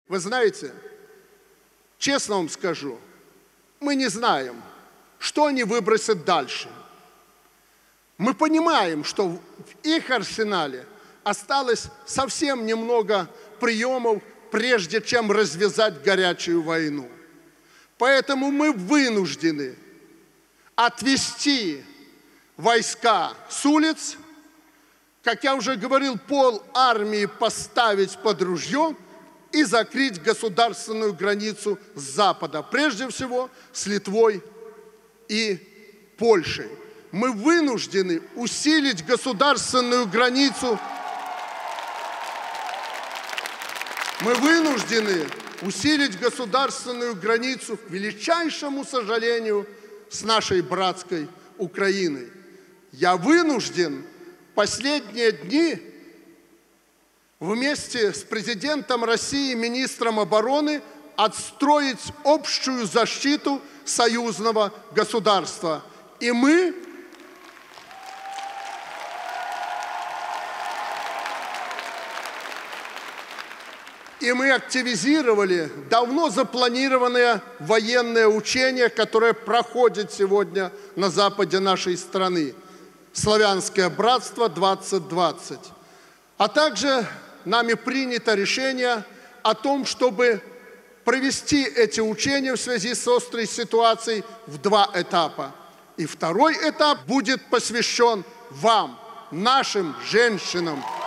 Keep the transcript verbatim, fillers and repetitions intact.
Вы знаете, честно вам скажу, мы не знаем, что они выбросят дальше. Мы понимаем, что в их арсенале осталось совсем немного приемов, прежде чем развязать горячую войну. Поэтому мы вынуждены отвести войска с улиц, как я уже говорил, пол армии поставить под ружье и закрыть государственную границу с запада, прежде всего с Литвой и Польшей. Мы вынуждены усилить государственную границу. Мы вынуждены усилить государственную границу, к величайшему сожалению, с нашей братской Украиной. Я вынужден последние дни вместе с президентом России, министром обороны, отстроить общую защиту союзного государства. И мы И мы активизировали давно запланированные военные учения, которые проходят сегодня на западе нашей страны. Славянское братство двадцать двадцать. А также нами принято решение о том, чтобы провести эти учения в связи с острой ситуацией в два этапа. И второй этап будет посвящен вам, нашим женщинам.